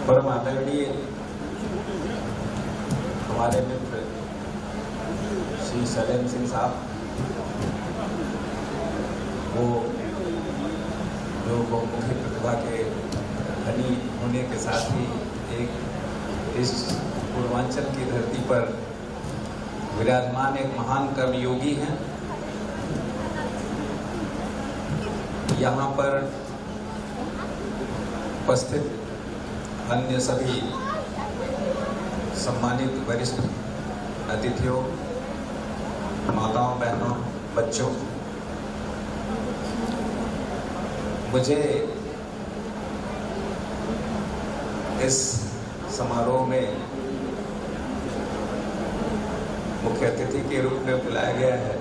परम आदरणीय हमारे मित्र श्री शैलेंद्र सिंह साहब, वो जो बहुमुखी प्रतिभा के धनी होने के साथ ही एक इस पूर्वांचल की धरती पर विराजमान एक महान कर्मयोगी हैं। यहाँ पर उपस्थित अन्य सभी सम्मानित वरिष्ठ अतिथियों, माताओं, बहनों, बच्चों, मुझे इस समारोह में मुख्य अतिथि के रूप में बुलाया गया है।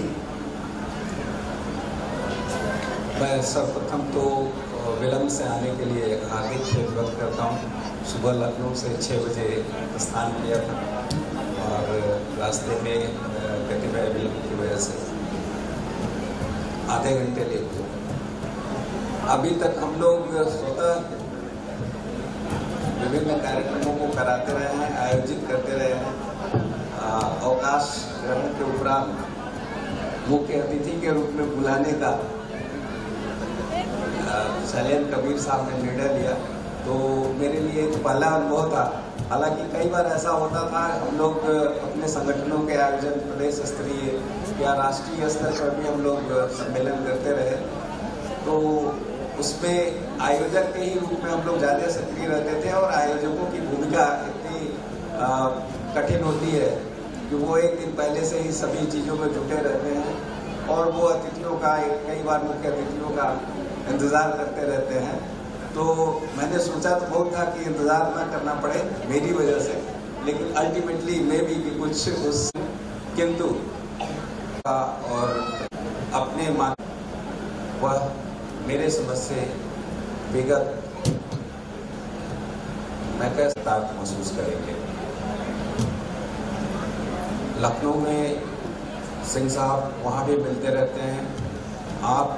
मैं सर्वप्रथम तो विलंब से आने के लिए हार्दिक खेद व्यक्त करता हूँ। सुबह लखनऊ से 6 बजे प्रस्थान किया था और रास्ते में कतिपय विलंब की वजह से आधे घंटे लेट हुए। अभी तक हम लोग स्वतः विभिन्न कार्यक्रमों को कराते रहे हैं, आयोजित करते रहे हैं। अवकाश ग्रहण के उपरांत मुख्य अतिथि के रूप में बुलाने का शैलेंद्र कबीर साहब ने निर्णय लिया, तो मेरे लिए एक पहला अनुभव था। हालांकि कई बार ऐसा होता था, हम लोग अपने संगठनों के आयोजन प्रदेश स्तरीय या राष्ट्रीय स्तर पर भी हम लोग सम्मेलन करते रहे, तो उसमें आयोजक के ही रूप में हम लोग ज़्यादा सक्रिय रहते थे। और आयोजकों की भूमिका इतनी कठिन होती है कि वो एक दिन पहले से ही सभी चीज़ों में जुटे रहते हैं और वो अतिथियों का, कई बार मुख्य अतिथियों का इंतज़ार करते रहते हैं। तो मैंने सोचा तो बहुत था कि इंतज़ार ना करना पड़े मेरी वजह से, लेकिन अल्टीमेटली मैं भी कुछ उस किंतु और अपने मान वह मेरे समझ से विगत मैं कैसे ताकत महसूस करेंगे। लखनऊ में सिंह साहब वहाँ भी मिलते रहते हैं। आप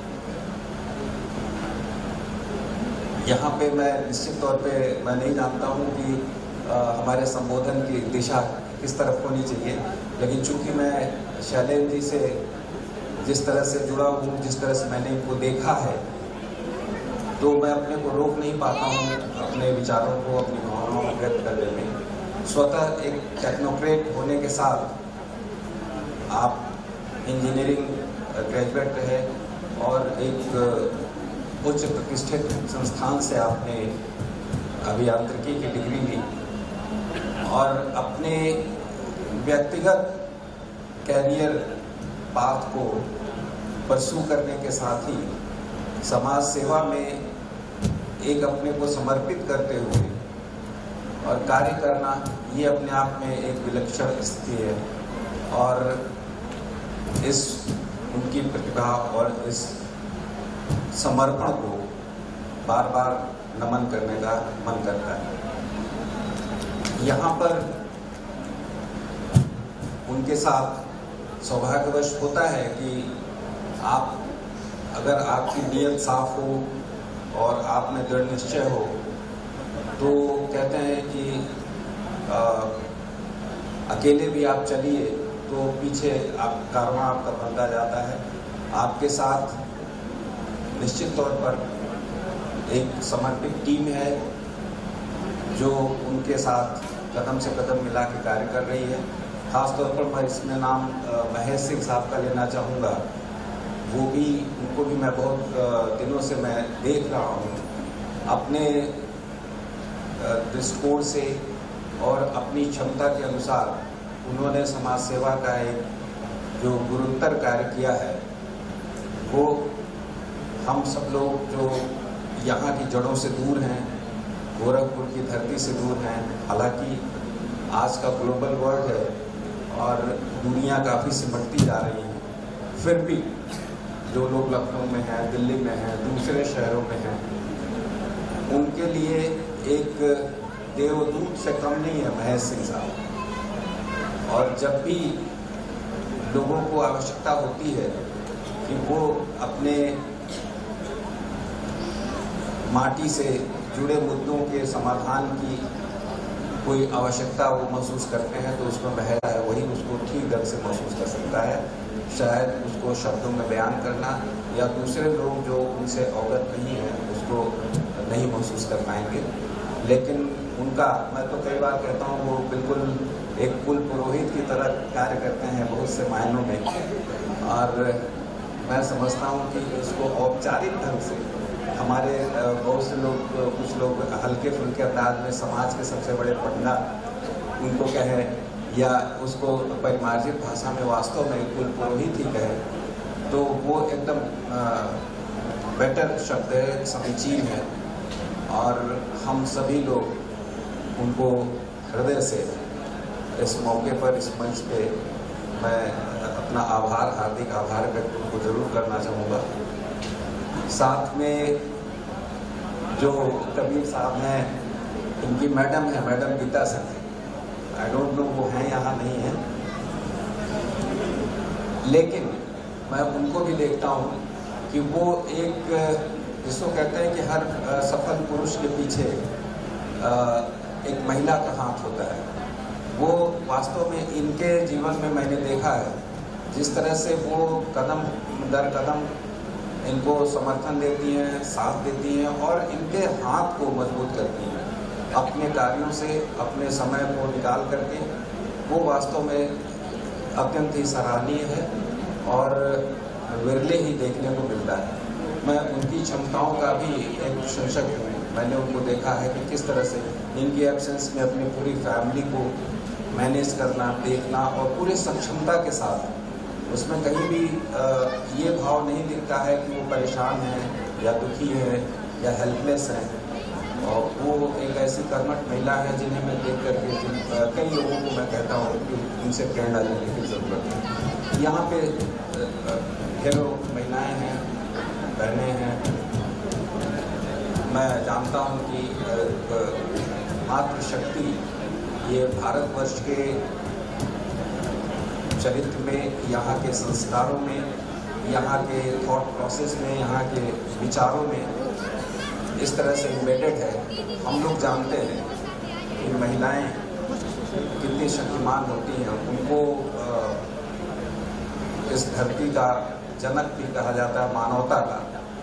यहाँ पे मैं निश्चित तौर पे मैं नहीं जानता हूँ कि हमारे संबोधन की दिशा किस तरफ होनी चाहिए, लेकिन चूंकि मैं शैलेंद्र जी से जिस तरह से जुड़ा हूँ, जिस तरह से मैंने इनको देखा है, तो मैं अपने को रोक नहीं पाता हूँ अपने विचारों को, अपनी भावनाओं को व्यक्त करने में। स्वतः एक टेक्नोक्रेट होने के साथ आप इंजीनियरिंग ग्रेजुएट रहे और एक उच्च प्रतिष्ठित संस्थान से आपने अभियांत्रिकी की डिग्री ली और अपने व्यक्तिगत कैरियर पाथ को परस्यू करने के साथ ही समाज सेवा में एक अपने को समर्पित करते हुए और कार्य करना, ये अपने आप में एक विलक्षण स्थिति है। और इस उनकी प्रतिभा और इस समर्पण को बार बार नमन करने का मन करता है। यहाँ पर उनके साथ सौभाग्यवश होता है कि आप, अगर आपकी नीयत साफ हो और आप में दृढ़ निश्चय हो, तो कहते हैं कि अकेले भी आप चलिए तो पीछे आप कारवां आपका बनता जाता है। आपके साथ निश्चित तौर पर एक समर्पित टीम है जो उनके साथ कदम से कदम मिला के कार्य कर रही है। खासतौर पर मैं इसमें नाम महेश सिंह साहब का लेना चाहूँगा। वो भी, उनको भी मैं बहुत दिनों से मैं देख रहा हूँ, अपने दृष्टिकोण से और अपनी क्षमता के अनुसार उन्होंने समाज सेवा का एक जो गुरुतर कार्य किया है, वो हम सब लोग जो यहाँ की जड़ों से दूर हैं, गोरखपुर की धरती से दूर हैं, हालांकि आज का ग्लोबल वर्ल्ड है और दुनिया काफ़ी सिमटती जा रही है, फिर भी जो लोग लखनऊ में हैं, दिल्ली में हैं, दूसरे शहरों में हैं, उनके लिए एक देवदूत से कम नहीं है महेश सिंह साहब। और जब भी लोगों को आवश्यकता होती है कि वो अपने माटी से जुड़े मुद्दों के समाधान की कोई आवश्यकता वो महसूस करते हैं तो उसमें बहरा है वही उसको ठीक ढंग से महसूस कर सकता है। शायद उसको शब्दों में बयान करना या दूसरे लोग जो उनसे अवगत नहीं हैं उसको नहीं महसूस कर पाएंगे। लेकिन उनका, मैं तो कई बार कहता हूँ, वो बिल्कुल एक कुल पुरोहित की तरह कार्य करते हैं बहुत से मायनों में। और मैं समझता हूँ कि इसको औपचारिक ढंग से हमारे बहुत से लोग, कुछ लोग हल्के फुल्के अंदाज में समाज के सबसे बड़े पंडा उनको कहें या उसको परिमार्जित भाषा में वास्तव में कुल पुरोहित ही कहें तो वो एकदम बेटर शब्द है, समीचीन है। और हम सभी लोग उनको हृदय से इस मौके पर, इस मंच पे मैं अपना आभार, हार्दिक आभार व्यक्त उनको जरूर करना चाहूँगा। साथ में जो कबीर साहब हैं, इनकी मैडम है, madam Geeta Singh, I don't know वो हैं यहाँ नहीं हैं, लेकिन मैं उनको भी देखता हूँ कि वो एक, जिसको कहते हैं कि हर सफल पुरुष के पीछे एक महिला का हाथ होता है। वो वास्तव में इनके जीवन में मैंने देखा है जिस तरह से वो कदम दर कदम इनको समर्थन देती हैं, साथ देती हैं और इनके हाथ को मजबूत करती हैं अपने कार्यों से, अपने समय को निकाल करके। वो वास्तव में अत्यंत ही सराहनीय है और विरले ही देखने को मिलता है। मैं उनकी क्षमताओं का भी एक प्रशंसक हूँ। मैंने उनको देखा है कि किस तरह से इनकी एब्सेंस में अपनी पूरी फैमिली को मैनेज करना, देखना और पूरे सक्षमता के साथ उसमें कहीं भी ये भाव नहीं दिखता है कि वो परेशान हैं या दुखी है या हेल्पलेस हैं। और वो एक ऐसी कर्मठ महिला है जिन्हें मैं देख करके कई लोगों को मैं कहता हूँ कि उनसे प्रेरणा लेने की ज़रूरत है। यहाँ पे ढेरों महिलाएं हैं, बहनें हैं। मैं जानता हूँ कि मातृशक्ति ये भारतवर्ष के चरित्र में, यहाँ के संस्कारों में, यहाँ के थॉट प्रोसेस में, यहाँ के विचारों में इस तरह से इम्बेडेड है। हम लोग जानते हैं कि महिलाएं कितनी शक्तिमान होती हैं। उनको इस धरती का जनक भी कहा जाता है, मानवता का।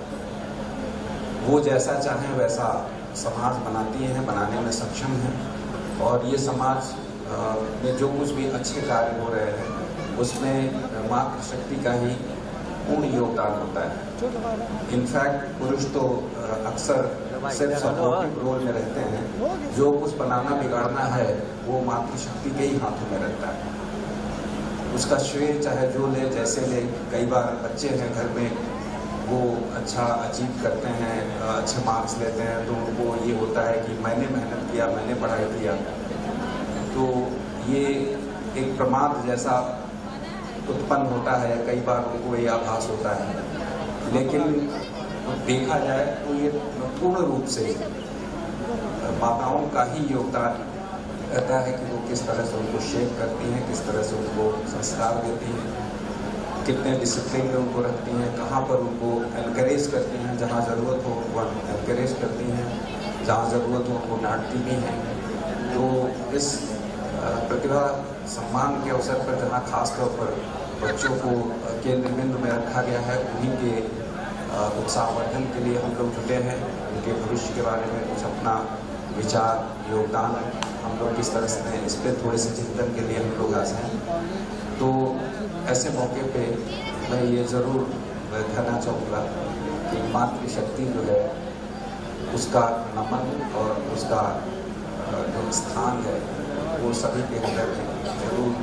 वो जैसा चाहें वैसा समाज बनाती हैं, बनाने में सक्षम हैं। और ये समाज में जो कुछ भी अच्छे कार्य हो रहे हैं उसमें मातृशक्ति का ही पूर्ण योगदान होता है। इनफैक्ट पुरुष तो अक्सर सिर्फ सपोर्टिव रोल में रहते हैं। जो कुछ बनाना बिगाड़ना है वो मातृशक्ति के ही हाथों में रहता है। उसका श्रेय चाहे जो ले, जैसे ले। कई बार बच्चे हैं घर में, वो अच्छा अचीव करते हैं, अच्छे मार्क्स लेते हैं, तो उनको ये होता है कि मैंने मेहनत किया, मैंने पढ़ाई किया। तो ये एक प्रमाद जैसा उत्पन्न होता है, कई बार उनको ये आभास होता है। लेकिन देखा जाए तो ये पूर्ण रूप से माताओं का ही योगदान रहता है कि वो किस तरह से उनको शेप करती हैं, किस तरह से उनको संस्कार देती हैं, कितने डिसिप्लिन में उनको रखती हैं, कहाँ पर उनको एनकरेज करती हैं, जहाँ ज़रूरत हो उनको एनकरेज करती हैं, जहाँ ज़रूरत हो उनको डांटती भी हैं। तो इस प्रतिभा सम्मान के अवसर पर जहाँ खास तौर पर बच्चों को केंद्र बिंदु में रखा गया है, उन्हीं के उत्साहवर्धन के लिए हम लोग जुटे हैं। उनके भविष्य के बारे में कुछ अपना विचार, योगदान हम लोग किस तरह से इस पर थोड़े से चिंतन के लिए हम लोग आज हैं। तो ऐसे मौके पे मैं ये ज़रूर कहना चाहूँगा कि मातृशक्ति जो है उसका नमन और उसका जो स्थान है वो सभी के हृदय में जरूर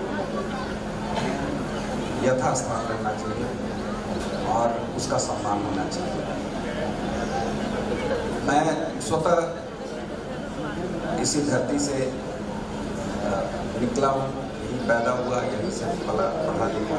यथास्थान रहना चाहिए और उसका सम्मान होना चाहिए। मैं स्वतः इसी धरती से निकला हूँ, यही पैदा हुआ, यहीं से पढ़ा लिखा।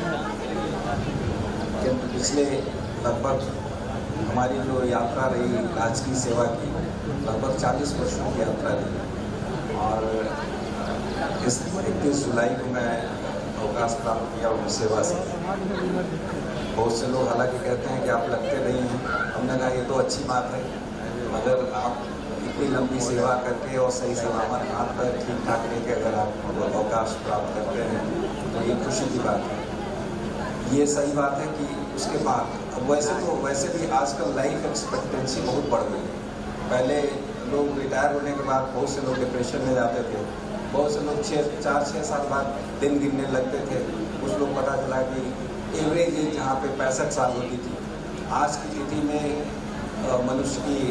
किंतु पिछले लगभग हमारी जो यात्रा रही राजकीय सेवा की, लगभग 40 वर्षों की यात्रा रही। और इस 31 जुलाई को मैं अवकाश प्राप्त किया उन सेवा से। बहुत से लोग हालांकि कहते हैं कि आप लगते नहीं हैं। हमने कहा ये तो अच्छी बात है, मगर आप लंबी लंबी सेवा करके और सही सलामत हाथ पर ठीक ठाक लेके अगर आप अवकाश प्राप्त करते हैं तो ये खुशी की बात है। ये सही बात है कि उसके बाद वैसे भी आजकल लाइफ एक्सपेक्टेंसी बहुत बढ़ गई है। पहले लोग रिटायर होने के बाद बहुत से लोग डिप्रेशन में जाते थे, बहुत से लोग 4-6 साल बाद दिन गिनने लगते थे। कुछ लोग पता चला कि एवरेज एज जहाँ पे 65 साल होती थी, आज की तिथि में मनुष्य की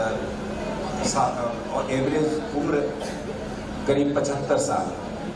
एवरेज उम्र करीब 75 साल।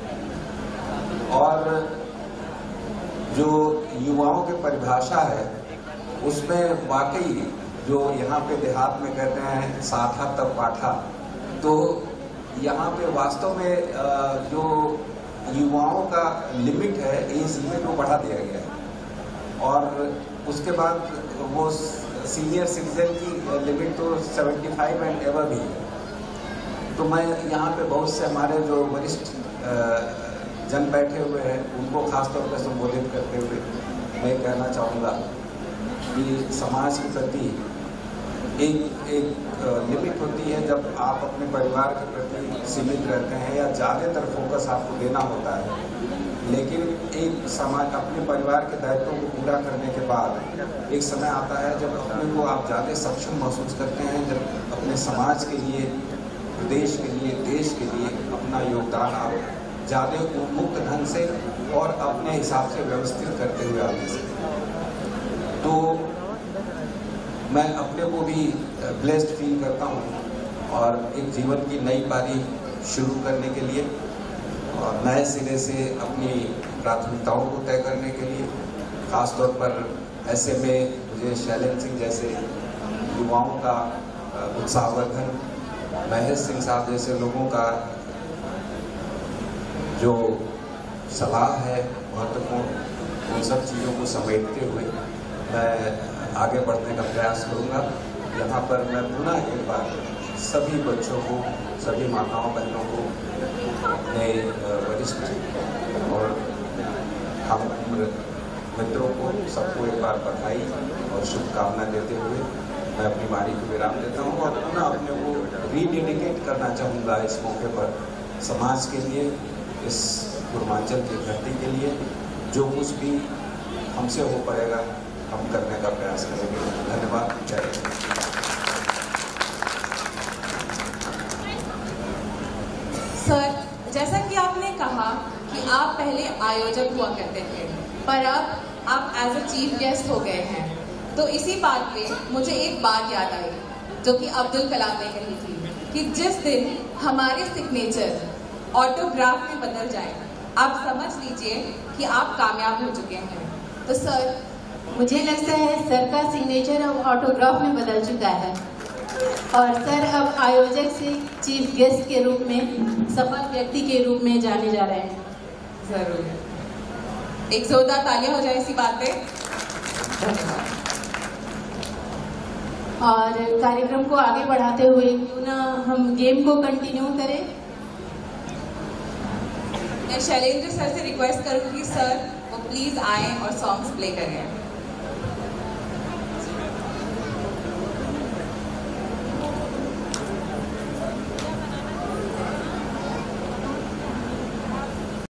और जो युवाओं की परिभाषा है उसमें वाकई जो यहाँ पे देहात में कहते हैं साथा तब पाठा, तो यहाँ पे वास्तव में जो युवाओं का लिमिट है, एज लिमिट को बढ़ा दिया गया है। और उसके बाद वो सीनियर सिटीजन की लिमिट तो 75 एंड एवर भी है। तो मैं यहाँ पे बहुत से हमारे जो वरिष्ठ जन बैठे हुए हैं उनको खास तौर पर संबोधित करते हुए मैं कहना चाहूँगा कि समाज के प्रति एक लिमिट होती है जब आप अपने परिवार के प्रति सीमित रहते हैं या ज़्यादातर फोकस आपको देना होता है। लेकिन एक समाज अपने परिवार के दायित्वों को पूरा करने के बाद एक समय आता है जब अपने को आप ज़्यादा सक्षम महसूस करते हैं, जब अपने समाज के लिए, प्रदेश के लिए, देश के लिए अपना योगदान आप ज़्यादा उन्मुक्त ढंग से और अपने हिसाब से व्यवस्थित करते हुए आगे से। तो मैं अपने को भी ब्लेस्ड फील करता हूँ और एक जीवन की नई पारी शुरू करने के लिए और नए सिरे से अपनी प्राथमिकताओं को तय करने के लिए, ख़ास तौर पर ऐसे में मुझे शैलेंद्र सिंह जैसे युवाओं का उत्साहवर्धन, महेश सिंह साहब जैसे लोगों का जो सलाह है महत्वपूर्ण, उन सब चीज़ों को समेटते हुए मैं आगे बढ़ने का प्रयास करूँगा। यहाँ पर मैं पुनः एक बार सभी बच्चों को, सभी माताओं बहनों को, अपने वरिष्ठ और हम मित्रों को, सबको एक बार बधाई और शुभकामना देते हुए मैं अपनी वाणी को विराम देता हूँ और पुनः अपने को रीडेडिकेट करना चाहूँगा इस मौके पर समाज के लिए, इस पूर्वांचल की धरती के लिए। जो कुछ भी हमसे हो पाएगा हम करने का प्रयास करेंगे। धन्यवाद। जय हिंद। सर, जैसा कि आपने कहा कि आप पहले आयोजक हुआ करते थे पर अब आप एज अ चीफ गेस्ट हो गए हैं, तो इसी बात पे मुझे एक बात याद आई जो कि अब्दुल कलाम ने कही थी कि जिस दिन हमारे सिग्नेचर ऑटोग्राफ में बदल जाए, आप समझ लीजिए कि आप कामयाब हो चुके हैं। तो सर, मुझे लगता है सर का सिग्नेचर अब ऑटोग्राफ में बदल चुका है और सर अब आयोजक से चीफ गेस्ट के रूप में, सफल व्यक्ति के रूप में जाने जा रहे हैं। जरूर एक जोरदार तालियां हो जाए इसी बात पे। धन्यवाद। और कार्यक्रम को आगे बढ़ाते हुए क्यों ना हम गेम को कंटिन्यू करें। मैं शैलेंद्र सर से रिक्वेस्ट करूंगी सर वो प्लीज आए और सॉन्ग्स प्ले करें।